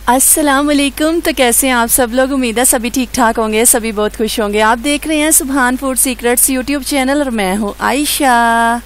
अस्सलाम वालेकुम। तो कैसे हैं आप सब लोग? उम्मीद है सभी ठीक ठाक होंगे, सभी बहुत खुश होंगे। आप देख रहे हैं सुभान फूड सीक्रेट्स यूट्यूब चैनल और मैं हूँ आयशा।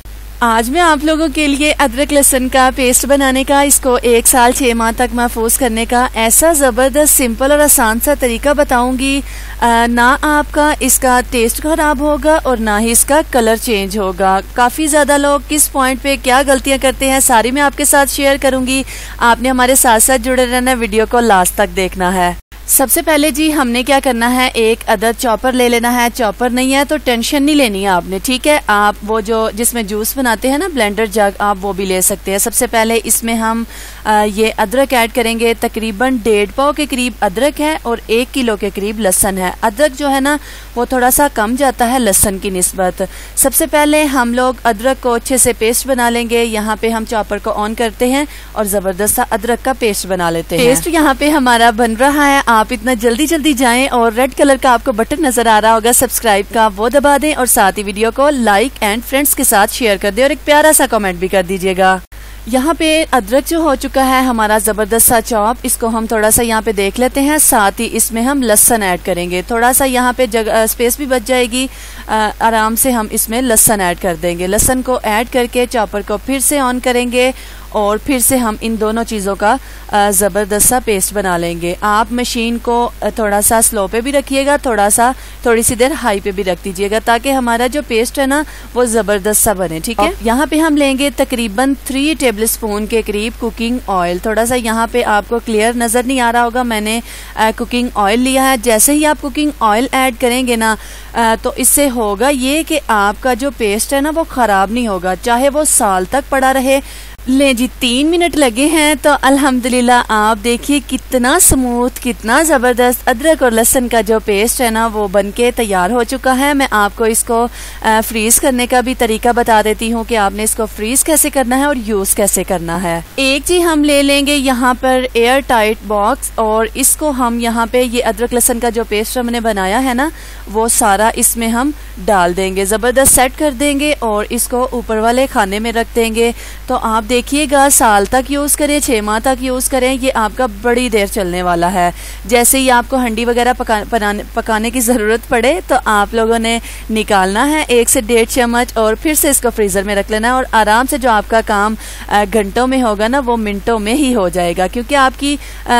आज मैं आप लोगों के लिए अदरक लहसुन का पेस्ट बनाने का, इसको 1 साल 6 माह तक महफूज करने का ऐसा ज़बरदस्त सिंपल और आसान सा तरीका बताऊंगी। ना आपका इसका टेस्ट खराब होगा और ना ही इसका कलर चेंज होगा। काफ़ी ज़्यादा लोग किस पॉइंट पे क्या गलतियां करते हैं सारी मैं आपके साथ शेयर करूंगी। आपने हमारे साथ साथ जुड़े रहना, वीडियो को लास्ट तक देखना है। सबसे पहले जी हमने क्या करना है, एक अदद चॉपर ले लेना है। चॉपर नहीं है तो टेंशन नहीं लेनी है आपने, ठीक है। आप वो जो जिसमें जूस बनाते हैं ना, ब्लेंडर जग, आप वो भी ले सकते हैं। सबसे पहले इसमें हम ये अदरक ऐड करेंगे। तकरीबन 1.5 पाव के करीब अदरक है और 1 किलो के करीब लहसन है। अदरक जो है ना वो थोड़ा सा कम जाता है लहसन की निस्बत। सबसे पहले हम लोग अदरक को अच्छे से पेस्ट बना लेंगे। यहाँ पे हम चॉपर को ऑन करते हैं और जबरदस्त सा अदरक का पेस्ट बना लेते हैं। पेस्ट यहाँ पे हमारा बन रहा है। आप इतना जल्दी जल्दी जाएं और रेड कलर का आपको बटन नजर आ रहा होगा सब्सक्राइब का, वो दबा दें और साथ ही वीडियो को लाइक एंड फ्रेंड्स के साथ शेयर कर दें और एक प्यारा सा कमेंट भी कर दीजिएगा। यहाँ पे अदरक जो हो चुका है हमारा जबरदस्त सा चॉप, इसको हम थोड़ा सा यहाँ पे देख लेते हैं। साथ ही इसमें हम लहसन ऐड करेंगे। थोड़ा सा यहाँ पे जगह स्पेस भी बच जाएगी, आराम से हम इसमें लहसन ऐड कर देंगे। लहसन को ऐड करके चॉपर को फिर से ऑन करेंगे और फिर से हम इन दोनों चीज़ों का ज़बरदस्त सा पेस्ट बना लेंगे। आप मशीन को थोड़ा सा स्लो पे भी रखिएगा, थोड़ी सी देर हाई पे भी रख दीजिएगा ताकि हमारा जो पेस्ट है ना वो ज़बरदस्त सा बने, ठीक है। यहाँ पे हम लेंगे तकरीबन 3 टेबलस्पून के करीब कुकिंग ऑयल। थोड़ा सा यहाँ पे आपको क्लियर नज़र नहीं आ रहा होगा, मैंने कुकिंग ऑयल लिया है। जैसे ही आप कुकिंग ऑयल ऐड करेंगे ना तो इससे होगा ये कि आपका जो पेस्ट है ना वो ख़राब नहीं होगा, चाहे वो साल तक पड़ा रहे। ले जी 3 मिनट लगे हैं तो अल्हम्दुलिल्लाह आप देखिए कितना स्मूथ, कितना ज़बरदस्त अदरक और लहसुन का जो पेस्ट है ना वो बनके तैयार हो चुका है। मैं आपको इसको फ्रीज करने का भी तरीका बता देती हूँ कि आपने इसको फ्रीज कैसे करना है और यूज़ कैसे करना है। एक जी हम ले लेंगे यहाँ पर एयर टाइट बॉक्स और इसको हम यहाँ पे ये अदरक लहसुन का जो पेस्ट हमने बनाया है ना वो सारा इसमें हम डाल देंगे, ज़बरदस्त सेट कर देंगे और इसको ऊपर वाले खाने में रख देंगे। तो आप देखिएगा साल तक यूज़ करें, 6 माह तक यूज़ करें, ये आपका बड़ी देर चलने वाला है। जैसे ही आपको हंडी वगैरह पकाने की ज़रूरत पड़े तो आप लोगों ने निकालना है 1 से 1.5 चम्मच और फिर से इसको फ्रीज़र में रख लेना है और आराम से जो आपका काम घंटों में होगा ना वो मिनटों में ही हो जाएगा। क्योंकि आपकी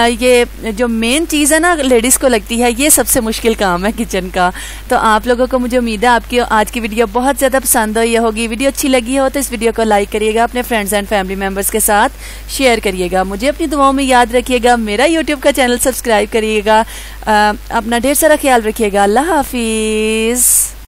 ये जो मेन चीज़ है ना लेडीज़ को लगती है ये सबसे मुश्किल काम है किचन का। तो आप लोगों को मुझे उम्मीद है आपकी आज की वीडियो बहुत ज़्यादा पसंद हुई होगी। वीडियो अच्छी लगी हो तो इस वीडियो को लाइक करिएगा, अपने फ्रेंड्स एंड फैमिली मेंबर्स के साथ शेयर करिएगा। मुझे अपनी दुआओं में याद रखिएगा, मेरा यूट्यूब का चैनल सब्सक्राइब करिएगा। अपना ढेर सारा ख्याल रखिएगा। अल्लाह हाफिज़।